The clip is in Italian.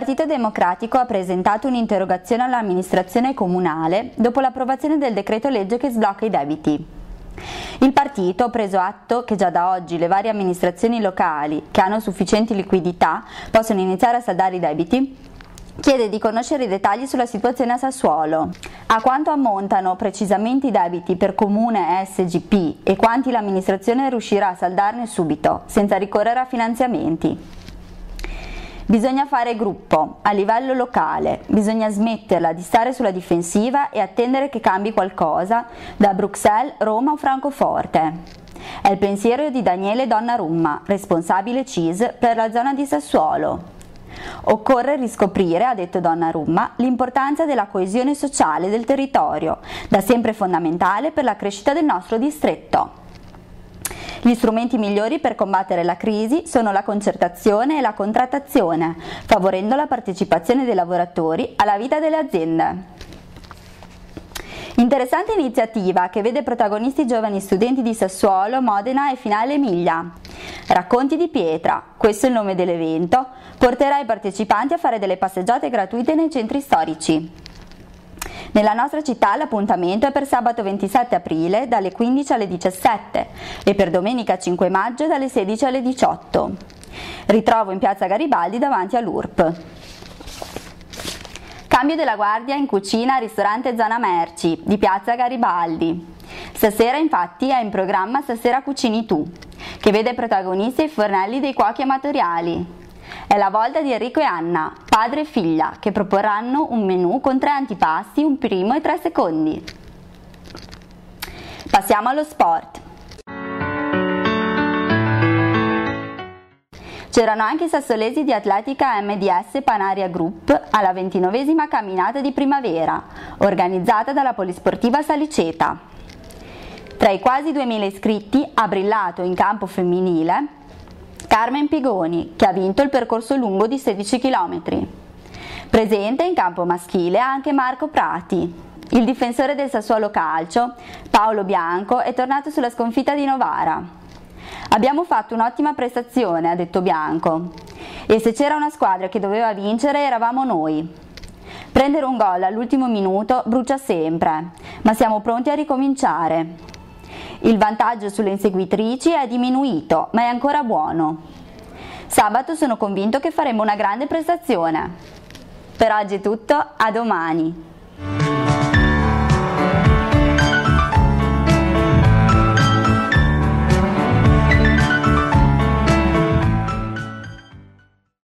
Partito Democratico ha presentato un'interrogazione all'amministrazione comunale dopo l'approvazione del decreto legge che sblocca i debiti. Il partito, preso atto che già da oggi le varie amministrazioni locali che hanno sufficienti liquidità possono iniziare a saldare i debiti, chiede di conoscere i dettagli sulla situazione a Sassuolo. A quanto ammontano precisamente i debiti per comune e SGP e quanti l'amministrazione riuscirà a saldarne subito, senza ricorrere a finanziamenti. Bisogna fare gruppo, a livello locale, bisogna smetterla di stare sulla difensiva e attendere che cambi qualcosa da Bruxelles, Roma o Francoforte. È il pensiero di Daniele Donnarumma, responsabile CIS per la zona di Sassuolo. Occorre riscoprire, ha detto Donnarumma, l'importanza della coesione sociale del territorio, da sempre fondamentale per la crescita del nostro distretto. Gli strumenti migliori per combattere la crisi sono la concertazione e la contrattazione, favorendo la partecipazione dei lavoratori alla vita delle aziende. Interessante iniziativa che vede protagonisti giovani studenti di Sassuolo, Modena e Finale Emilia. Racconti di Pietra, questo è il nome dell'evento, porterà i partecipanti a fare delle passeggiate gratuite nei centri storici. Nella nostra città l'appuntamento è per sabato 27 aprile dalle 15 alle 17 e per domenica 5 maggio dalle 16 alle 18. Ritrovo in piazza Garibaldi davanti all'URP. Cambio della guardia in cucina al ristorante Zona Merci di piazza Garibaldi. Stasera infatti è in programma Stasera Cucini Tu, che vede protagonisti i fornelli dei cuochi amatoriali. È la volta di Enrico e Anna, padre e figlia, che proporranno un menù con 3 antipasti, un primo e 3 secondi. Passiamo allo sport. C'erano anche i sassolesi di Atletica MDS Panaria Group alla 29esima camminata di primavera, organizzata dalla Polisportiva Saliceta. Tra i quasi 2000 iscritti ha brillato in campo femminile Carmen Pigoni, che ha vinto il percorso lungo di 16 km. Presente in campo maschile anche Marco Prati. Il difensore del Sassuolo Calcio, Paolo Bianco, è tornato sulla sconfitta di Novara. Abbiamo fatto un'ottima prestazione, ha detto Bianco. E se c'era una squadra che doveva vincere eravamo noi. Prendere un gol all'ultimo minuto brucia sempre, ma siamo pronti a ricominciare. Il vantaggio sulle inseguitrici è diminuito, ma è ancora buono. Sabato sono convinto che faremo una grande prestazione. Per oggi è tutto, a domani!